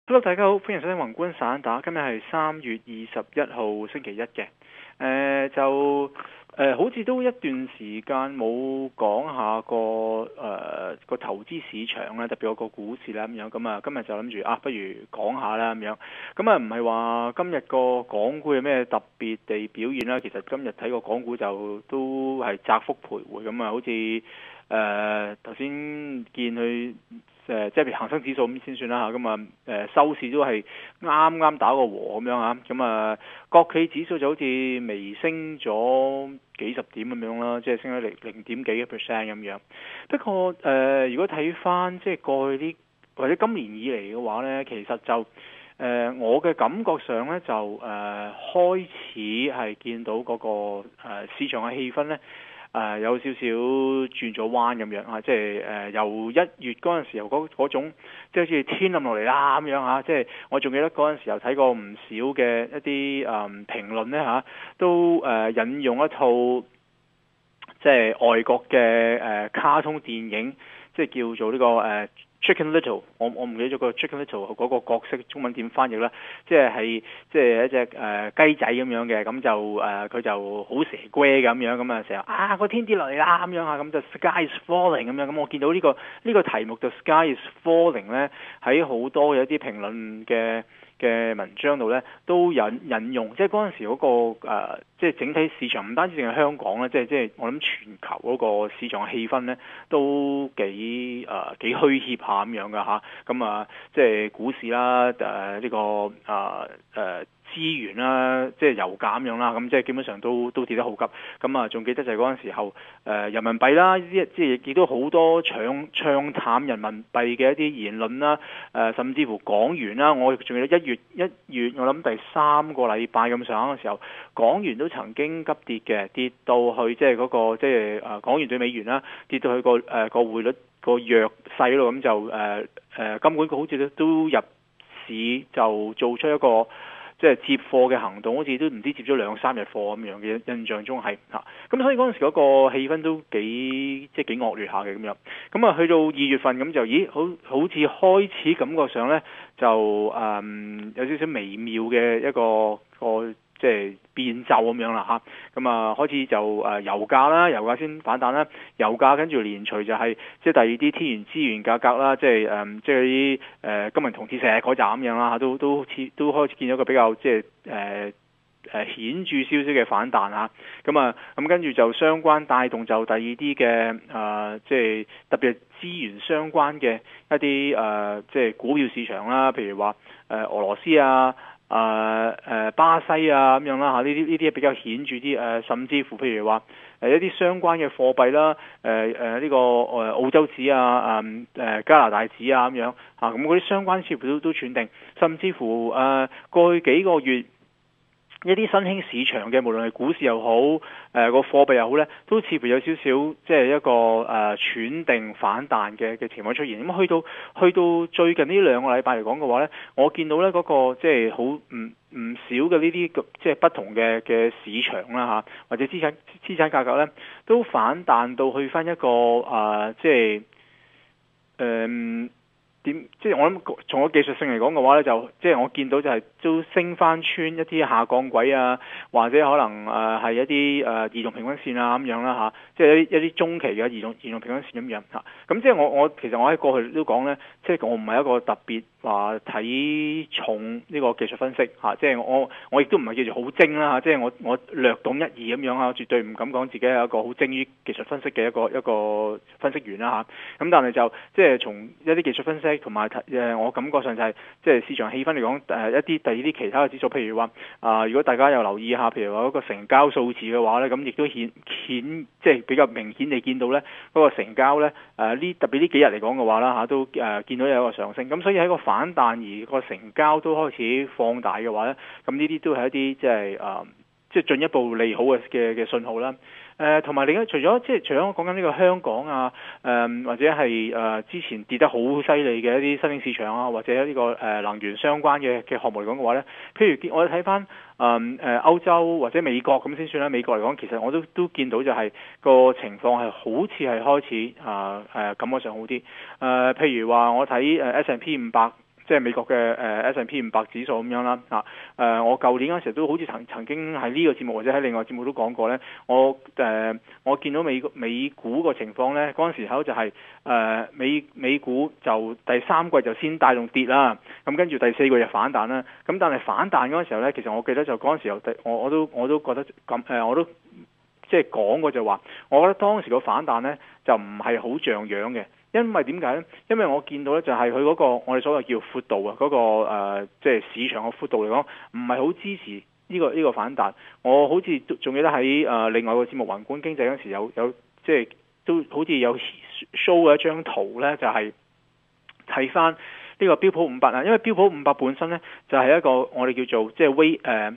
Hello，大家好，歡迎收聽宏觀散打。今日係3月21號星期一嘅。好似都一段時間冇講下個投資市場啦，特別個股市啦咁樣。咁啊，今日就諗住不如講下啦咁樣。咁啊，唔係話今日個港股有咩特別地表現啦。其實今日睇個港股就都係窄幅徘徊咁啊，好似頭先見佢。即係譬如恒生指數咁先算啦嚇，咁收市都係啱啱打個和咁樣嚇，咁國企指數就好似微升咗幾十點咁樣啦，即係升咗零點幾個 percent 咁樣。不過如果睇翻即係過去啲或者今年以嚟嘅話呢，其實就我嘅感覺上呢，就開始係見到嗰個市場嘅氣氛呢。有少少轉咗彎咁樣嚇，即係由1月嗰陣時候嗰種，即係好似天冧落嚟啦咁樣嚇，即係我仲記得嗰陣時候睇過唔少嘅一啲評論呢嚇，都引用一套即係外國嘅卡通電影，即係叫做呢個Chicken Little，我唔記得咗個 Chicken Little 嗰個角色中文點翻譯啦，即係一隻雞仔咁樣嘅，咁就佢就好蛇龜咁樣，咁成日個天跌落嚟啦咁樣嚇，咁就 Sky is falling 咁樣，咁我見到呢個題目就 Sky is falling 咧，喺好多嘅一啲評論嘅文章度咧都引用，即係嗰陣時嗰個即係整體市場唔單止淨係香港咧，即係我諗全球嗰個市場氣氛咧都幾虛怯下咁樣噶嚇，咁即係股市啦，呢個資源啦，即係油價咁樣啦，咁即係基本上都跌得好急。咁仲記得就係嗰陣時候，人民幣啦，即係亦都好多唱淡人民幣嘅一啲言論啦，甚至乎港元啦，我仲記得一月我諗第3個禮拜咁上下嘅時候，港元都曾經急跌嘅，跌到去即係嗰個即係港元對美元啦，跌到去個匯率個弱勢咯，咁就金管局好似都入市就做出一個即係接貨嘅行動，好似都唔知接咗2-3日貨咁樣嘅印象中係嚇，咁所以嗰陣時嗰個氣氛都幾惡劣下嘅咁樣。咁去到2月份咁就好似開始感覺上咧就有少少微妙嘅一個即係變奏咁樣啦嚇，咁開始就油價先反彈啦，油價跟住連隨就係即係第二啲天然資源價格啦，即係啲金銀銅鐵石嗰扎咁樣啦嚇，都開始見到一個比較即係顯著少少嘅反彈嚇，咁跟住就相關帶動就第二啲嘅即係特別係資源相關嘅一啲即係股票市場啦，譬如話俄羅斯巴西咁樣啦嚇，呢啲比較顯著啲，甚至乎譬如話一啲相關嘅貨幣啦，呢個澳洲紙加拿大紙咁樣嚇，咁嗰啲相關似乎都喘定，甚至乎過去幾個月一啲新興市場嘅，無論係股市又好，個貨幣又好咧，都似乎有少少即係一個喘定反彈嘅情況出現。咁去到最近呢2個禮拜嚟講嘅話咧，我見到咧嗰個即係好唔少嘅呢啲即係不同嘅市場啦嚇，或者資產價格咧，都反彈到去翻一個即係即係我諗從個技術性嚟講嘅話咧，就即係我見到就係都升翻穿一啲下降軌或者可能係一啲移動平均線咁樣啦嚇，即係一啲中期嘅移動平均線咁樣嚇。咁即係其實我喺過去都講咧，即係我唔係一個特別話睇重呢個技術分析嚇，即係我亦都唔係叫做好精啦嚇，即係我略懂一二咁樣嚇，絕對唔敢講自己係一個好精於技術分析嘅一個分析員啦嚇。咁但係就即係從一啲技術分析同埋我感覺上就係即係市場氣氛嚟講，一啲第二啲其他嘅指數，譬如話如果大家有留意下，譬如話嗰個成交數字嘅話咧，咁亦都顯即係比較明顯地見到咧嗰個成交咧特別呢幾日嚟講嘅話啦嚇，都見到有一個上升，咁所以喺個反彈而個成交都開始放大嘅話咧，咁呢啲都係一啲即係進一步利好嘅信號啦。同埋另外除咗我講緊呢個香港或者係之前跌得好犀利嘅一啲新興市場或者呢個能源相關嘅項目嚟講嘅話咧，譬如我哋睇翻歐洲或者美國咁先算啦。美國嚟講，其實我都見到就係個情況係好似係開始感覺上好啲。譬如話我睇S&P 500 即係美國嘅S&P 500指數咁樣啦我舊年嗰陣時都好似曾經喺呢個節目或者喺另外節目都講過咧，我見到美股個情況咧，嗰陣時候就係美股就第三季就先帶動跌啦，咁跟住第四季就反彈啦，咁但係反彈嗰陣時候咧，其實我記得就嗰陣時候我都覺得咁我都即係講過就話，我覺得當時個反彈咧就唔係好像樣嘅。因為點解呢？因為我見到咧就係佢嗰個我哋所謂叫闊度啊，嗰個即係市場嘅闊度嚟講，唔係好支持呢個反彈。我好似仲記得喺另外個節目宏觀經濟嗰時有即係都好似有 show 嘅一張圖咧，就係睇翻呢個標普500啊，因為標普500本身咧就係一個我哋叫做即係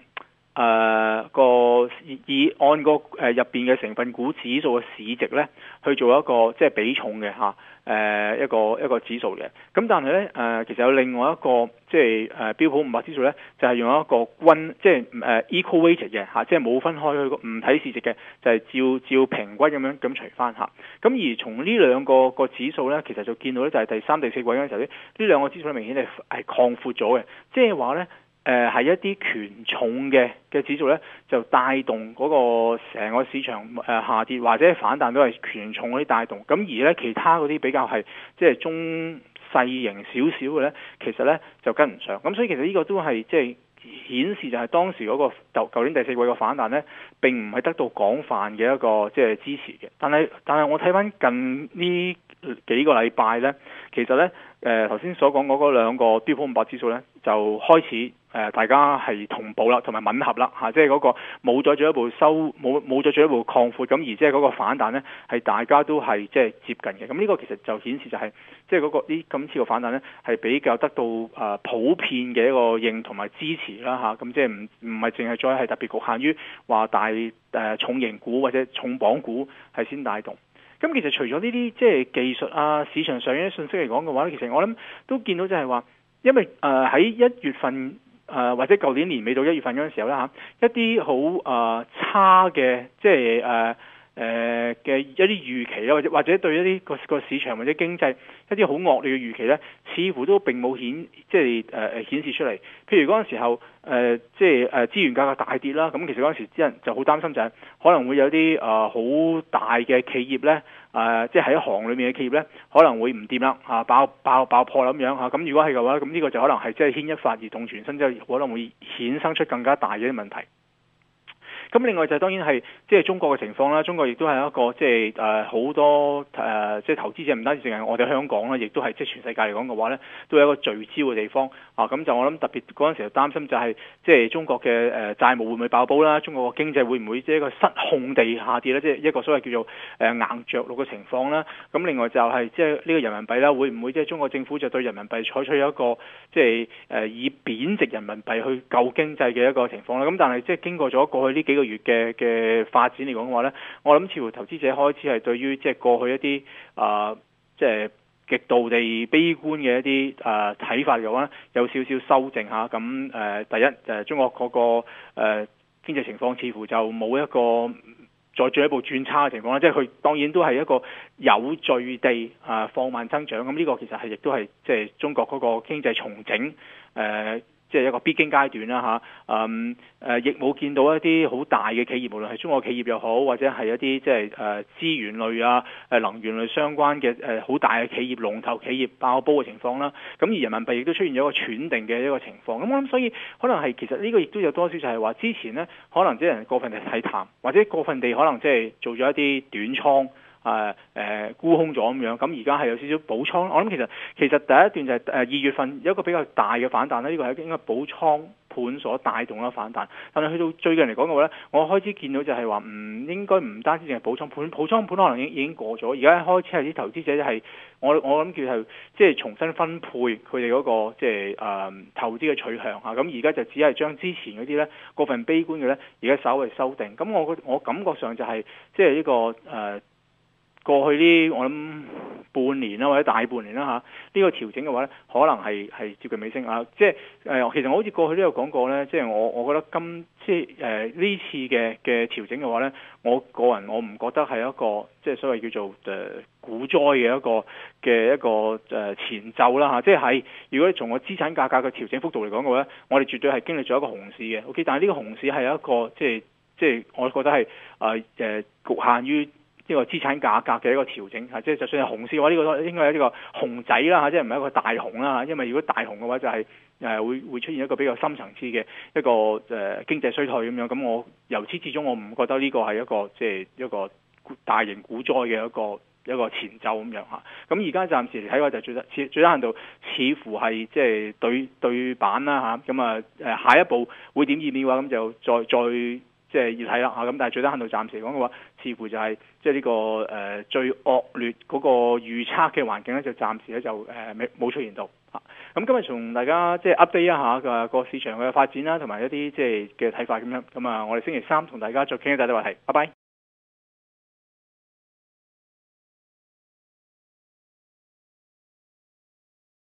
以按個入邊嘅成分股指數嘅市值咧去做一個即係比重嘅一個指數嘅。咁但係咧其實有另外一個即係標普500指數咧，就係用一個即係equal weighted 嘅即係冇分開去唔睇市值嘅，就係照平均咁除翻咁而從呢兩個指數咧，其實就見到咧就係第三、第四季嗰陣時候咧，呢兩個指數咧明顯係擴闊咗嘅，即係話咧。係一啲權重嘅指數咧，就帶動嗰個成個市場下跌或者反彈都係權重嗰啲帶動。咁而咧其他嗰啲比較係即係中細型少少嘅咧，其實咧就跟唔上。咁所以其實呢個都係即係顯示就係當時嗰個舊年第四季嘅反彈咧，並唔係得到廣泛嘅一個即係支持嘅。但係我睇翻近呢幾個禮拜咧，其實咧頭先所講嗰兩個標普500指數咧，就開始大家係同步啦，同埋吻合啦即係嗰個冇再進一步冇再進一步擴闊，咁而即係嗰個反彈咧係大家都係即係接近嘅。咁呢個其實就顯示就係即係嗰個今次個反彈咧係比較得到普遍嘅一個認同埋支持啦咁即係唔係淨係再係特別局限於話大重型股或者重磅股係先帶動。咁其實除咗呢啲即係技術市場上嘅信息嚟講嘅話咧，其實我諗都見到就係話，因為喺1月份或者舊年年尾到1月份嗰陣時候咧一啲好差嘅即係嘅一啲預期啦，或者對一啲個市場或者經濟一啲好惡劣嘅預期咧，似乎都並冇顯示出嚟。譬如嗰陣時候即係資源價格大跌啦，咁其實嗰陣時啲人就好擔心就係可能會有啲好大嘅企業咧即係喺行裏面嘅企業咧可能會唔掂啦爆破啦咁樣咁如果係嘅話，咁呢個就可能係即係牽一發而動全身，即係可能會衍生出更加大嘅問題。咁另外就當然係即係中國嘅情況啦，中國亦都係一個即係好多即係投資者唔單止淨係我哋香港啦，亦都係即係全世界嚟講嘅話咧，都有一個聚焦嘅地方咁就我諗特別嗰陣時就擔心就係即係中國嘅債務會唔會爆煲啦，中國嘅經濟會唔會即係一個失控地下跌咧，即係一個所謂叫做硬着陸嘅情況啦。咁另外就係即係呢個人民幣啦，會唔會即係中國政府就對人民幣採取一個即係以貶值人民幣去救經濟嘅一個情況啦。咁但係即係經過咗過去呢幾個月嘅發展嚟講嘅話咧，我諗似乎投資者開始係對於即係過去一啲即係極度地悲觀嘅一啲睇法嘅話咧，有少少修正下。咁第一中國嗰個經濟情況似乎就冇一個再進一步轉差嘅情況啦，即係佢當然都係一個有序地放慢增長。咁呢個其實係亦都係即係中國嗰個經濟重整即係一個必經階段啦亦冇見到一啲好大嘅企業，無論係中國企業又好，或者係一啲即係資源類能源類相關嘅好大嘅企業、龍頭企業爆煲嘅情況啦。咁而人民幣亦都出現咗一個喘定嘅一個情況。咁我諗所以可能係其實呢個亦都有多少就係話之前呢，可能啲人過分地睇淡，或者過分地可能即係做咗一啲短倉。沽空咗咁樣，咁而家係有少少補倉。我諗其實第一段就係2月份有一個比較大嘅反彈呢，呢個係應該補倉盤所帶動嘅反彈。但係去到最近嚟講嘅話呢，我開始見到就係話應該唔單止淨係補倉盤，補倉盤可能已經過咗。而家開始係啲投資者係我諗叫係即係重新分配佢哋嗰個即係投資嘅取向咁而家就只係將之前嗰啲呢過分悲觀嘅呢，而家稍微修訂。咁我感覺上就係即係呢個過去呢，我諗半年啦，或者大半年啦嚇，呢個調整嘅話咧，可能係接近尾聲啊。即係其實我好似過去都有講過咧，即係我覺得即係呢次嘅調整嘅話咧，我個人我唔覺得係一個即係所謂叫做股災嘅一個前奏啦嚇。即係如果你從個資產價格嘅調整幅度嚟講嘅話咧，我哋絕對係經歷咗一個熊市嘅。OK，但係呢個熊市係一個即係我覺得係局限於呢個資產價格嘅一個調整嚇，即係就算係熊市嘅話，呢個應該係呢個熊仔啦嚇，即係唔係一個大熊啦嚇。因為如果大熊嘅話，就係會出現一個比較深層次嘅一個經濟衰退咁樣。咁我由始至終我唔覺得呢個係一個即係一個大型股災嘅一個前奏咁樣嚇。咁而家暫時嚟睇嘅話，就最低限度似乎係即係對板啦嚇。咁下一步會點演變嘅話，咁就再即係要睇啦嚇。咁但係最低限度暫時嚟講嘅話，似乎就係即係呢個最惡劣嗰個預測嘅環境咧，就暫時咧就冇出現到嚇。咁今日同大家即係 update 一下個市場嘅發展啦，同埋一啲即係嘅睇法咁樣。咁我哋星期三同大家再傾一啲話題。拜拜。